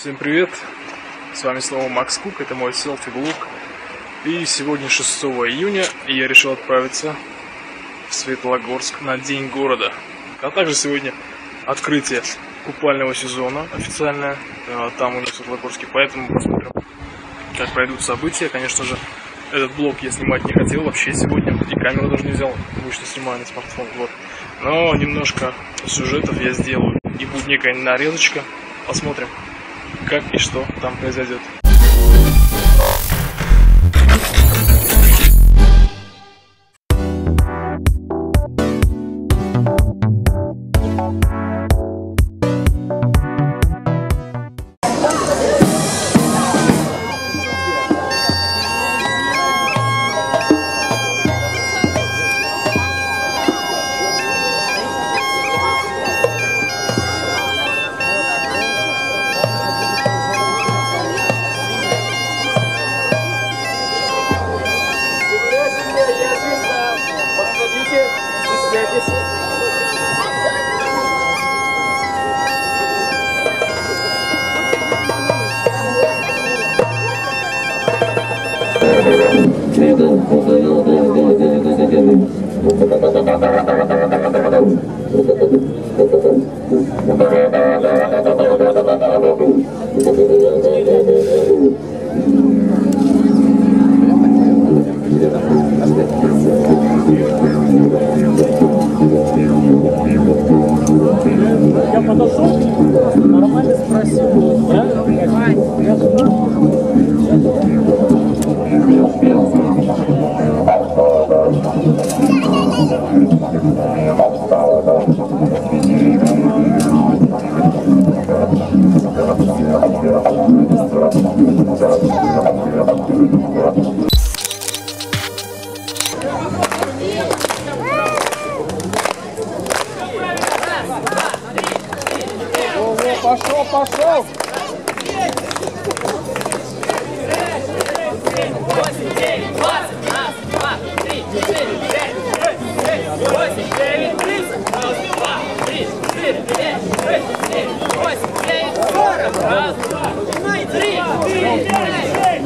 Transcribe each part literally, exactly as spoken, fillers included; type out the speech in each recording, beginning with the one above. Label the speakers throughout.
Speaker 1: Всем привет! С вами снова Макс Кук, это мой селфи-блог. И сегодня шестого июня, и я решил отправиться в Светлогорск на День города. А также сегодня открытие купального сезона официальное, там у них в Светлогорске. Поэтому посмотрим, как пройдут события. Конечно же, этот блог я снимать не хотел вообще сегодня, и камеру даже не взял, потому что снимаю на смартфон. Вот. Но немножко сюжетов я сделаю, и будет некая нарезочка. Посмотрим, как и что там произойдет.
Speaker 2: Я подошел, нормально спросил, пошел, пошел! восемь, девять, двадцать, раз, два, три, четыре, пять, шесть, семь, восемь, девять, тридцать, раз, два, три, четыре, пять, шесть, семь, восемь, девять, сорок, раз, два, три, четыре, пять,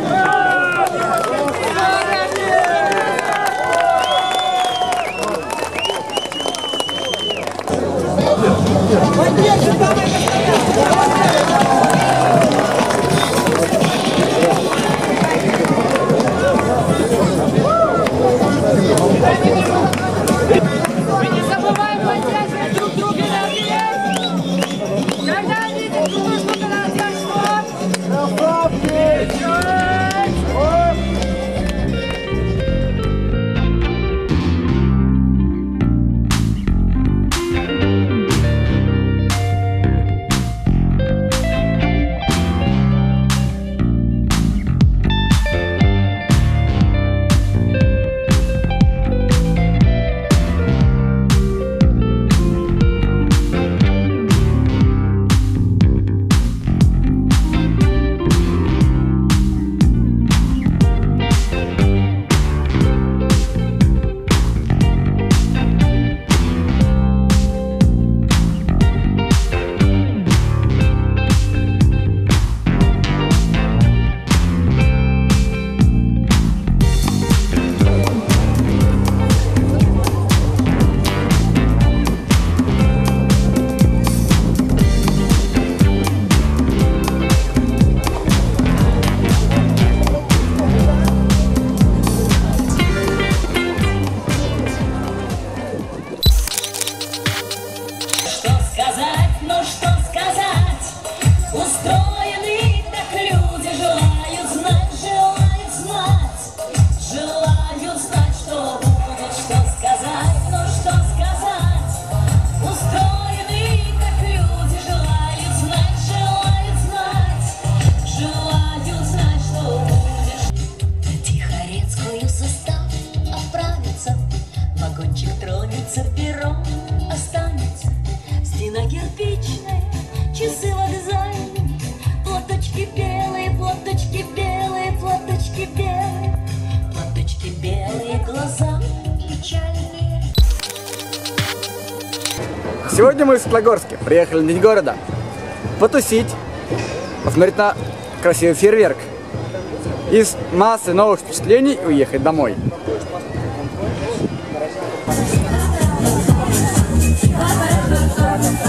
Speaker 2: часы вокзальные, платочки белые, платочки белые, платочки белые, платочки белые, глаза печальные.
Speaker 3: Сегодня мы в Светлогорске приехали на День города потусить, посмотреть на красивый фейерверк, из массы новых впечатлений уехать домой.
Speaker 4: We'll be right back.